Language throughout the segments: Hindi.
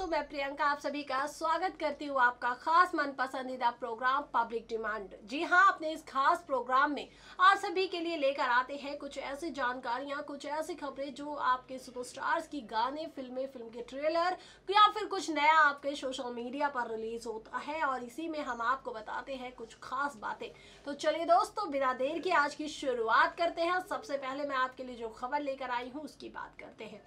मैं प्रियंका आप सभी का स्वागत करती हूँ आपका खास मन पसंदीदा प्रोग्राम पब्लिक डिमांड। जी हाँ, अपने इस खास प्रोग्राम में आप सभी के लिए लेकर आते हैं कुछ ऐसी जानकारियाँ, कुछ ऐसी खबरें जो आपके सुपरस्टार्स की गाने, फिल्में, फिल्म के ट्रेलर या फिर कुछ नया आपके सोशल मीडिया पर रिलीज होता है और इसी में हम आपको बताते हैं कुछ खास बातें। तो चलिए दोस्तों, बिना देर के आज की शुरुआत करते हैं। सबसे पहले मैं आपके लिए जो खबर लेकर आई हूँ उसकी बात करते हैं।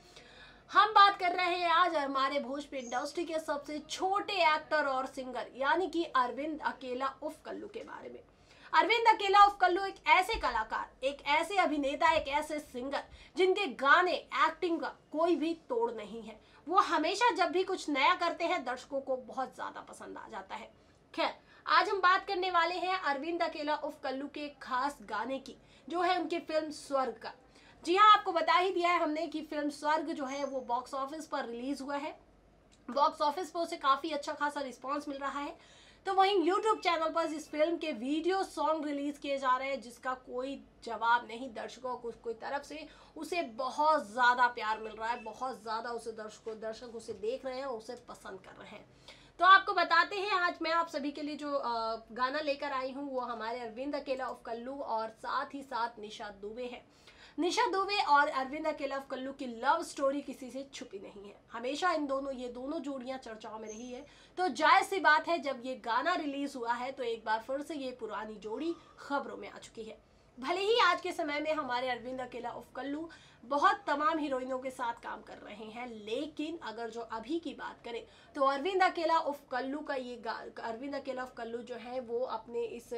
हम बात कर रहे हैं आज हमारे भोजपुरी इंडस्ट्री के सबसे छोटे एक्टर और सिंगर यानी कि अरविंद अकेला उर्फ कल्लू के बारे में। अरविंद अकेला उर्फ कल्लू एक ऐसे कलाकार, एक ऐसे अभिनेता, एक ऐसे सिंगर जिनके गाने, एक्टिंग का कोई भी तोड़ नहीं है। वो हमेशा जब भी कुछ नया करते हैं दर्शकों को बहुत ज्यादा पसंद आ जाता है। खैर, आज हम बात करने वाले हैं अरविंद अकेला उर्फ कल्लू के खास गाने की, जो है उनकी फिल्म स्वर्ग का। जी हाँ, आपको बता ही दिया है हमने कि फिल्म स्वर्ग जो है वो बॉक्स ऑफिस पर रिलीज हुआ है। बॉक्स ऑफिस पर उसे काफी अच्छा खासा रिस्पांस मिल रहा है। तो वहीं यूट्यूब चैनल पर इस फिल्म के वीडियो सॉन्ग रिलीज किए जा रहे हैं, जिसका कोई जवाब नहीं। दर्शकों को कोई तरफ से उसे बहुत ज्यादा प्यार मिल रहा है, बहुत ज्यादा उसे दर्शक उसे देख रहे हैं, उसे पसंद कर रहे हैं। तो आपको बताते हैं आज मैं आप सभी के लिए जो गाना लेकर आई हूँ वो हमारे अरविंद अकेला उर्फ कल्लू और साथ ही साथ निशा दुबे है। निशा दुबे और अरविंद अकेला उर्फ कल्लू की लव स्टोरी किसी से छुपी नहीं है। हमेशा ये दोनों जोड़ियां चर्चाओं में रही है। तो जायज सी बात है, जब ये गाना रिलीज हुआ है तो एक बार फिर से ये पुरानी जोड़ी खबरों में आ चुकी है। भले ही आज के समय में हमारे अरविंद अकेला उर्फ कल्लू बहुत तमाम हीरोइनों के साथ काम कर रहे हैं, लेकिन अगर जो अभी की बात करें तो अरविंद अकेला उर्फ कल्लू का अरविंद अकेला उर्फ कल्लू जो है वो अपने इस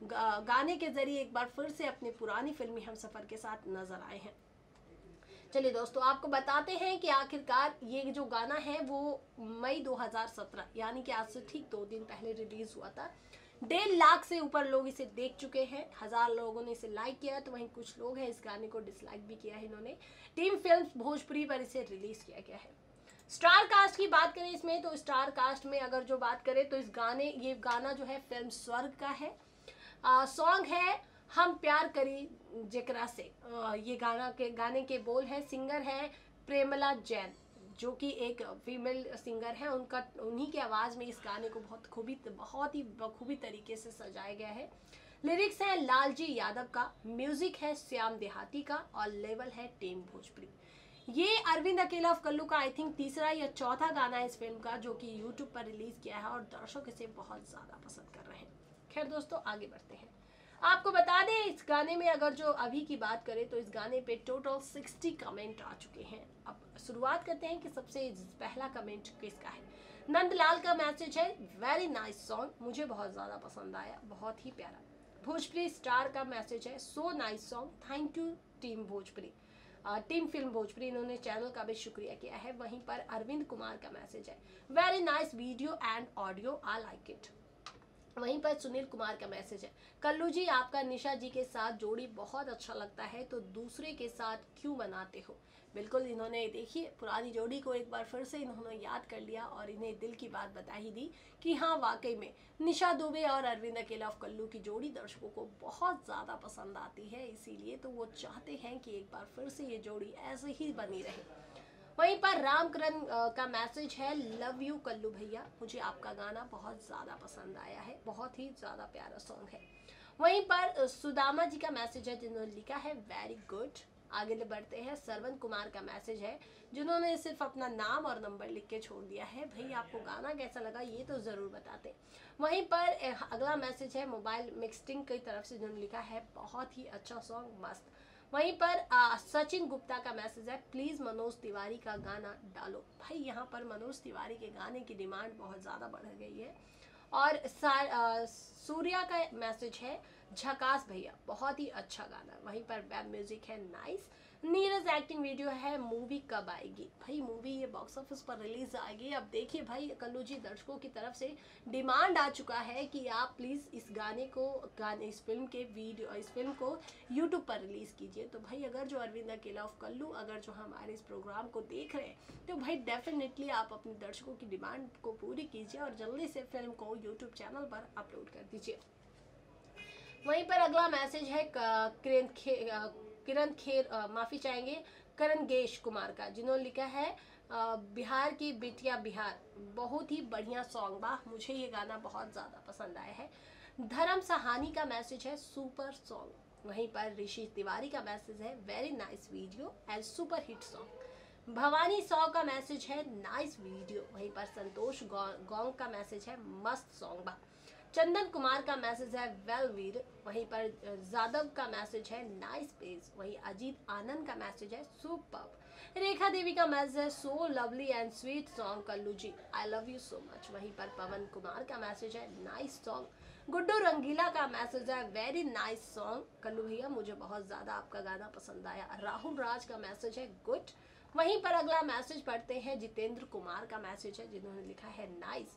गाने के जरिए एक बार फिर से अपने पुरानी फिल्मी हमसफर के साथ नजर आए हैं। चलिए दोस्तों, आपको बताते हैं कि आखिरकार ये जो गाना है वो मई 2017 यानी कि आज से ठीक 2 दिन पहले रिलीज हुआ था। 1.5 लाख से ऊपर लोग इसे देख चुके हैं, 1000 लोगों ने इसे लाइक किया, तो वहीं कुछ लोग हैं इस गाने को डिसलाइक भी किया है। इन्होंने टीम फिल्म्स भोजपुरी पर इसे रिलीज किया गया है। स्टार कास्ट की बात करें इसमें, तो स्टार कास्ट में अगर जो बात करें तो ये गाना जो है फिल्म स्वर्ग का है। सॉन्ग है हम प्यार करी जेकरा से। ये गाने के बोल है, सिंगर है प्रेमला जैन, जो कि एक फीमेल सिंगर है। उन्हीं की आवाज़ में इस गाने को बहुत ही बखूबी तरीके से सजाया गया है। लिरिक्स है लालजी यादव का, म्यूजिक है श्याम देहाती का और लेवल है टीम भोजपुरी। ये अरविंद अकेला उर्फ कल्लू का आई थिंक तीसरा या चौथा गाना है इस फिल्म का, जो कि यूट्यूब पर रिलीज किया है और दर्शक इसे बहुत ज़्यादा पसंद कर रहे हैं। खैर दोस्तों, आगे बढ़ते हैं। आपको बता दें इस गाने में अगर जो अभी की बात करें तो इस गाने पे टोटल 60 कमेंट आ चुके हैं। अब शुरुआत करते हैं कि सबसे पहला कमेंट किसका है। नंदलाल का मैसेज है, वेरी नाइस सॉन्ग, मुझे बहुत ज़्यादा पसंद आया, बहुत ही प्यारा। भोजपुरी स्टार का मैसेज है, so nice song, thank you team Bhojpuri, team film Bhojpuri. इन्होंने चैनल का भी शुक्रिया किया है। वहीं पर अरविंद कुमार का मैसेज है, very nice video and audio, I like it. वहीं पर सुनील कुमार का मैसेज है, कल्लू जी आपका निशा जी के साथ जोड़ी बहुत अच्छा लगता है, तो दूसरे के साथ क्यों बनाते हो। बिल्कुल, इन्होंने देखिए पुरानी जोड़ी को एक बार फिर से इन्होंने याद कर लिया और इन्हें दिल की बात बता ही दी कि हाँ वाकई में निशा दुबे और अरविंद अकेला उर्फ कल्लू की जोड़ी दर्शकों को बहुत ज़्यादा पसंद आती है। इसीलिए तो वो चाहते हैं कि एक बार फिर से ये जोड़ी ऐसे ही बनी रहे। वहीं पर रामकरण का मैसेज है, लव यू कल्लू भैया, मुझे आपका गाना बहुत ज़्यादा पसंद आया है, बहुत ही ज़्यादा प्यारा सॉन्ग है। वहीं पर सुदामा जी का मैसेज है, जिन्होंने लिखा है वेरी गुड। आगे बढ़ते हैं। सरवन कुमार का मैसेज है, जिन्होंने सिर्फ अपना नाम और नंबर लिख के छोड़ दिया है, भाई आपको गाना कैसा लगा ये तो ज़रूर बताते। वहीं पर अगला मैसेज है मोबाइल मिक्सटिंग की तरफ से, जिन्होंने लिखा है बहुत ही अच्छा सॉन्ग, मस्त। वहीं पर सचिन गुप्ता का मैसेज है, प्लीज़ मनोज तिवारी का गाना डालो। भाई यहाँ पर मनोज तिवारी के गाने की डिमांड बहुत ज़्यादा बढ़ गई है। और सूर्या का मैसेज है, झकास भैया, बहुत ही अच्छा गाना। वहीं पर वेब म्यूजिक है नाइस। नीरज एक्टिंग वीडियो है, मूवी कब आएगी। भाई मूवी ये बॉक्स ऑफिस पर रिलीज आएगी। अब देखिए भाई कल्लू जी, दर्शकों की तरफ से डिमांड आ चुका है कि आप प्लीज़ इस फिल्म को यूट्यूब पर रिलीज कीजिए। तो भाई अगर जो अरविंद अकेला उर्फ कल्लू अगर जो हमारे इस प्रोग्राम को देख रहे हैं तो भाई डेफिनेटली आप अपने दर्शकों की डिमांड को पूरी कीजिए और जल्दी से फिल्म को यूट्यूब चैनल पर अपलोड कर दीजिए। वहीं पर अगला मैसेज है किरण खेर माफ़ी चाहेंगे करण गेश कुमार का, जिन्होंने लिखा है बिहार की बिटिया बिहार, बहुत ही बढ़िया सॉन्ग बा, मुझे ये गाना बहुत ज़्यादा पसंद आया है। धर्म सहानी का मैसेज है सुपर सॉन्ग। वहीं पर ऋषि तिवारी का मैसेज है very nice video and super hit song. Bhavani song का मैसेज है नाइस वीडियो। वहीं पर संतोष गौंग का मैसेज है मस्त सॉन्ग बा। चंदन कुमार का मैसेज है वेल वीर। वहीं पर जादव का मैसेज है नाइस पेज। वहीं अजीत आनंद का मैसेज है सुपर्ब। रेखा देवी का मैसेज है so lovely and sweet song Kallu ji, I love you so much. वहीं पर पवन कुमार का मैसेज है नाइस सॉन्ग। गुड्डू रंगीला का मैसेज है वेरी नाइस सॉन्ग कल्लू भैया, मुझे बहुत ज़्यादा आपका गाना पसंद आया। राहुल राज का मैसेज है गुड। वहीं पर अगला मैसेज पढ़ते हैं, जितेंद्र कुमार का मैसेज है जिन्होंने लिखा है नाइस।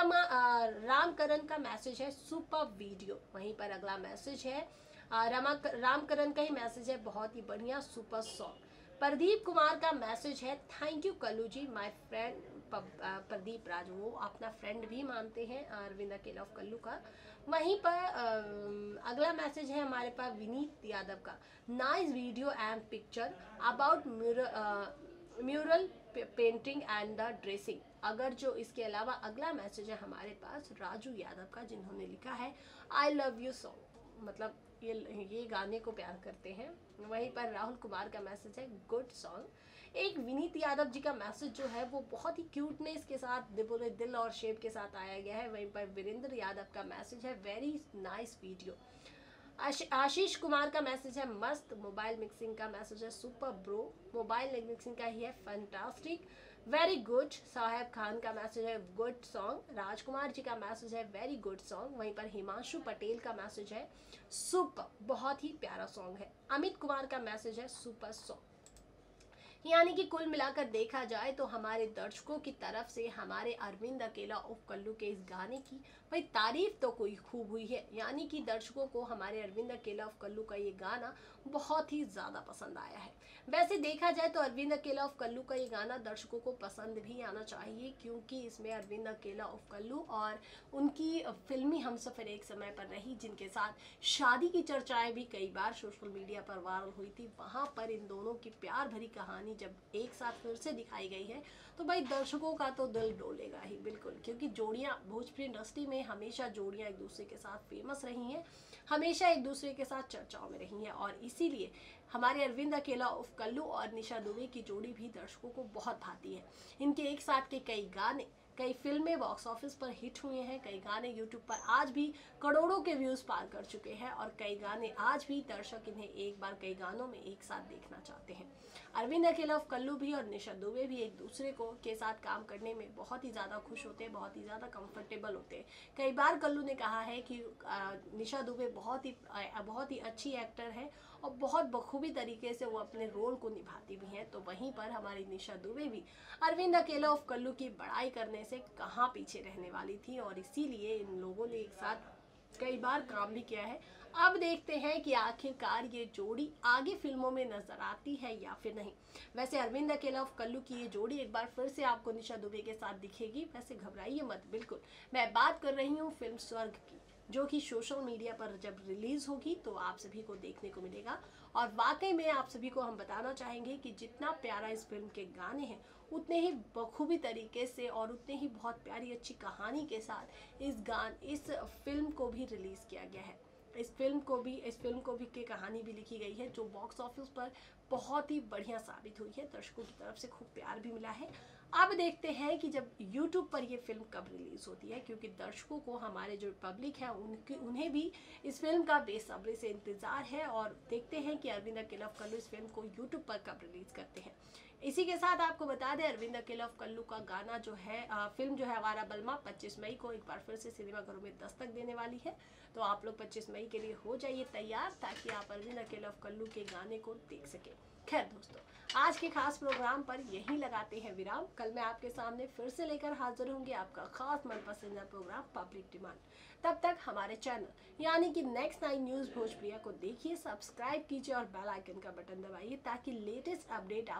रामकरण का मैसेज है सुपर वीडियो। वहीं पर अगला मैसेज है रामकरण का ही मैसेज है बहुत ही बढ़िया सुपर सॉन्ग। प्रदीप कुमार का मैसेज है thank you Kallu ji my friend. Pradeep Raj वो अपना फ्रेंड भी मानते हैं अरविंद अकेला ऑफ कल्लू का। वहीं पर अगला मैसेज है हमारे पास विनीत यादव का, nice video and picture about mural painting and the dressing. अगर जो इसके अलावा अगला मैसेज है हमारे पास राजू यादव का जिन्होंने लिखा है आई लव यू सॉन्ग, मतलब ये गाने को प्यार करते हैं। वहीं पर राहुल कुमार का मैसेज है गुड सॉन्ग। एक विनीत यादव जी का मैसेज जो है वो बहुत ही क्यूटनेस के साथ पूरे दिल और शेप के साथ आया गया है। वहीं पर वीरेंद्र यादव का मैसेज है very nice video. Ashish Kumar का मैसेज है मस्त। मोबाइल मिक्सिंग का मैसेज है सुपर ब्रो, मोबाइल मिक्सिंग का ही है fantastic very good. Saheb Khan का मैसेज है गुड सॉन्ग। राजकुमार जी का मैसेज है वेरी गुड सॉन्ग। वहीं पर हिमांशु पटेल का मैसेज है सुपर, बहुत ही प्यारा सॉन्ग है। अमित कुमार का मैसेज है सुपर सॉन्ग। यानी कि कुल मिलाकर देखा जाए तो हमारे दर्शकों की तरफ से हमारे अरविंद अकेला उफ कल्लू के इस गाने की भाई तारीफ तो कोई खूब हुई है। यानी कि दर्शकों को हमारे अरविंद अकेला उफ कल्लू का ये गाना बहुत ही ज़्यादा पसंद आया है। वैसे देखा जाए तो अरविंद अकेला उफ कल्लू का ये गाना दर्शकों को पसंद भी आना चाहिए, क्योंकि इसमें अरविंद अकेला उफ कल्लू और उनकी फिल्मी हमसफर एक समय पर रही, जिनके साथ शादी की चर्चाएं भी कई बार सोशल मीडिया पर वायरल हुई थी। वहाँ पर इन दोनों की प्यार भरी कहानी जब एक साथ फिर से दिखाई गई है तो भाई दर्शकों का तो दिल डोलेगा ही बिल्कुल, क्योंकि जोड़ियाँ भोजपुरी इंडस्ट्री में हमेशा जोड़ियाँ एक दूसरे के साथ फेमस रही हैं, हमेशा एक दूसरे के साथ चर्चाओं में रही हैं। और इसीलिए हमारे अरविंद अकेला उफ कल्लू और निशा दुबे की जोड़ी भी दर्शकों को बहुत भाती है। इनके एक साथ के कई गाने, कई फिल्में बॉक्स ऑफिस पर हिट हुए हैं, कई गाने यूट्यूब पर आज भी करोड़ों के व्यूज़ पार कर चुके हैं और कई गाने आज भी दर्शक इन्हें एक बार कई गानों में एक साथ देखना चाहते हैं। अरविंद अकेला ऑफ कल्लू भी और निशा दुबे भी एक दूसरे को के साथ काम करने में बहुत ही ज़्यादा खुश होते हैं, बहुत ही ज़्यादा कंफर्टेबल होते हैं। कई बार कल्लू ने कहा है कि निशा दुबे बहुत ही अच्छी एक्टर है और बहुत बखूबी तरीके से वो अपने रोल को निभाती भी हैं। तो वहीं पर हमारी निशा दुबे भी अरविंद अकेला ऑफ कल्लू की बड़ाई करने से कहाँ पीछे रहने वाली थी और इसीलिए इन लोगों ने एक साथ कई बार काम भी किया है। अब देखते हैं कि आखिरकार ये जोड़ी आगे फिल्मों में नजर आती है या फिर नहीं। वैसे अरविंद अकेला ऑफ कल्लू की ये जोड़ी एक बार फिर से आपको निशा दुबे के साथ दिखेगी। वैसे घबराइए मत, बिल्कुल मैं बात कर रही हूँ फिल्म स्वर्ग की, जो कि सोशल मीडिया पर जब रिलीज होगी तो आप सभी को देखने को मिलेगा। और वाकई में आप सभी को हम बताना चाहेंगे कि जितना प्यारा इस फिल्म के गाने हैं उतने ही बखूबी तरीके से और उतने ही बहुत प्यारी अच्छी कहानी के साथ इस फिल्म को भी रिलीज किया गया है। इस फिल्म को भी की कहानी भी लिखी गई है, जो बॉक्स ऑफिस पर बहुत ही बढ़िया साबित हुई है। दर्शकों की तरफ से खूब प्यार भी मिला है। अब देखते हैं कि जब YouTube पर ये फिल्म कब रिलीज होती है, क्योंकि दर्शकों को, हमारे जो पब्लिक है उन्हें भी इस फिल्म का बेसब्री से इंतजार है। और देखते हैं कि अरविंद अकेला ऑफ कल्लू इस फिल्म को YouTube पर कब रिलीज करते हैं। इसी के साथ आपको बता दें अरविंद अकेला ऑफ कल्लू का गाना जो है फिल्म जो है आवारा बलमा 25 मई को एक बार फिर से सिनेमाघरों में दस्तक देने वाली है। तो आप लोग 25 मई के लिए हो जाइए तैयार, ताकि आप अरविंद अकेला ऑफ कल्लू के गाने को देख सकें। खैर दोस्तों, आज के खास प्रोग्राम पर यहीं लगाते हैं विराम। कल मैं आपके सामने फिर से लेकर हाजिर होंगी आपका खास मनपसंदीदा प्रोग्राम पब्लिक डिमांड। तब तक हमारे चैनल यानी कि नेक्स्ट 9 न्यूज़ भोजप्रिया को देखिए, सब्सक्राइब कीजिए और बेल आइकन का बटन दबाइए, ताकि लेटेस्ट अपडेट आप सभी से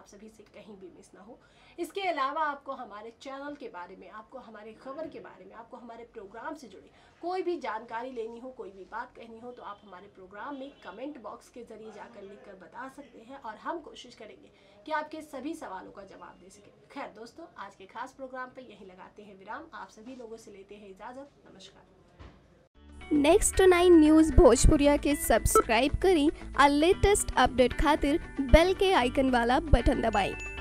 अपडेट कहीं भी मिस ना हो। इसके अलावा आपको हमारे चैनल के बारे में, आपको हमारे खबर के बारे में, आपको हमारे प्रोग्राम से जुड़ी कोई भी जानकारी लेनी हो, कोई भी बात कहनी हो, तो आप हमारे प्रोग्राम में कमेंट बॉक्स के जरिए जाकर लिखकर बता सकते हैं और हम कोशिश करेंगे कि आपके सभी सवालों का जवाब दे सकें। खैर दोस्तों, आज के खास प्रोग्राम पर यहीं लगाते हैं विराम। आप सभी लोगों से लेते हैं इजाज़त। नमस्कार। नेक्स्ट 9 न्यूज़ भोजपुरिया के सब्सक्राइब करी और लेटेस्ट अपडेट खातिर बेल के आइकन वाला बटन दबाएं।